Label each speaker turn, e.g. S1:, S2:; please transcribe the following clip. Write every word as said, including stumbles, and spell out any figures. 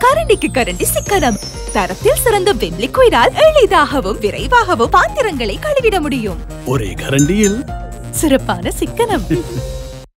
S1: கரண்டிக்கு கரண்டி சிக்கனம். தரத்தில் சிறந்த வெள்ளி குயிரால் எளிதாகவும் விரைவாகவும் பாத்திரங்களை கழுவிட முடியும்.
S2: ஒரே கரண்டியில்
S1: சிறப்பான சிக்கனம்.